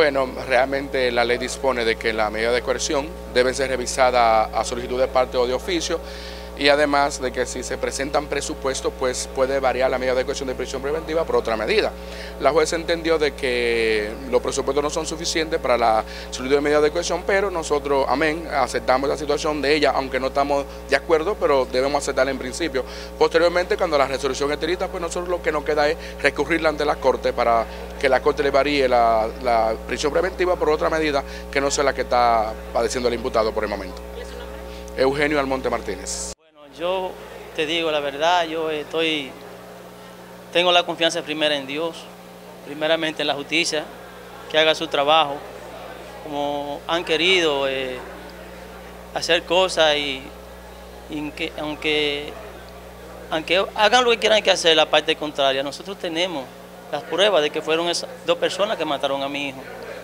Bueno, realmente la ley dispone de que las medidas de coerción deben ser revisadas a solicitud de parte o de oficio, y además de que si se presentan presupuestos, pues puede variar la medida de coerción de prisión preventiva por otra medida. La jueza entendió de que los presupuestos no son suficientes para la solicitud de medida de coerción, pero nosotros, amén, aceptamos la situación de ella, aunque no estamos de acuerdo, pero debemos aceptarla en principio. Posteriormente, cuando la resolución esté lista, pues nosotros lo que nos queda es recurrirla ante la Corte para que la Corte le varíe la prisión preventiva por otra medida que no sea la que está padeciendo el imputado por el momento. Eugenio Almonte Martínez. Yo te digo la verdad, tengo la confianza primera en Dios, primeramente en la justicia, que haga su trabajo, como han querido hacer cosas y aunque hagan lo que quieran que hacer, la parte contraria, nosotros tenemos las pruebas de que fueron esas dos personas que mataron a mi hijo.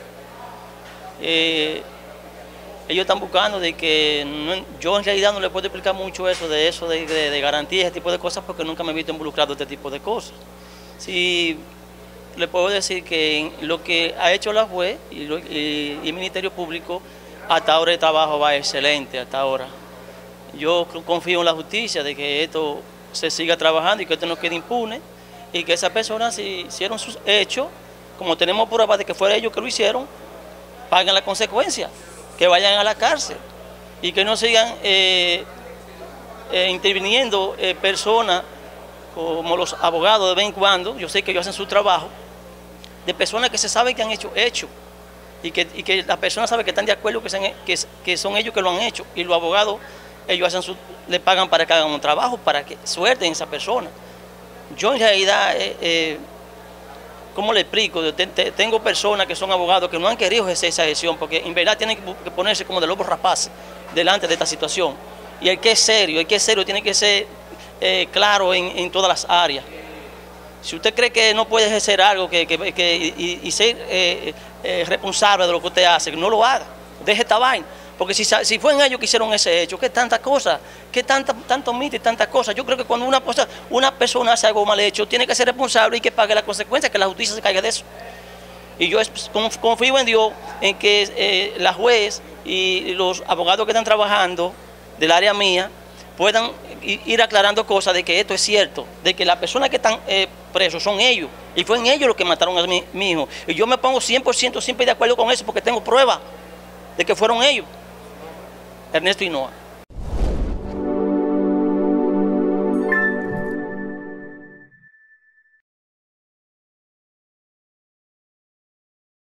Ellos están buscando de que yo en realidad no les puedo explicar mucho eso de garantía, ese tipo de cosas, porque nunca me he visto involucrado en este tipo de cosas. Sí, le puedo decir que lo que ha hecho la juez y el Ministerio Público, hasta ahora el trabajo va excelente, hasta ahora. Yo confío en la justicia de que esto se siga trabajando y que esto no quede impune, y que esas personas, si hicieron sus hechos, como tenemos pruebas de que fueron ellos que lo hicieron, paguen las consecuencias, que vayan a la cárcel y que no sigan interviniendo personas como los abogados de vez en cuando. Yo sé que ellos hacen su trabajo, de personas que se sabe que han hecho hechos y que las personas saben que están de acuerdo que son ellos que lo han hecho, y los abogados, ellos le pagan para que hagan un trabajo, para que suelten a esa persona. Yo en realidad, ¿cómo le explico? Tengo personas que son abogados que no han querido ejercer esa gestión porque en verdad tienen que ponerse como de lobos rapaces delante de esta situación. Y el que es serio tiene que ser claro en todas las áreas. Si usted cree que no puede ejercer algo y ser responsable de lo que usted hace, no lo haga, deje esta vaina. Porque si fueron ellos que hicieron ese hecho, ¿qué tantas cosas? ¿Qué tanto mito y tantas cosas? Yo creo que cuando una persona hace algo mal hecho, tiene que ser responsable y que pague las consecuencias, que la justicia se caiga de eso. Y yo confío en Dios, en que la juez y los abogados que están trabajando del área mía puedan ir aclarando cosas de que esto es cierto, de que las personas que están presos son ellos, y fueron ellos los que mataron a mi hijo. Y yo me pongo 100% siempre de acuerdo con eso porque tengo pruebas de que fueron ellos. Ernesto Hinoa.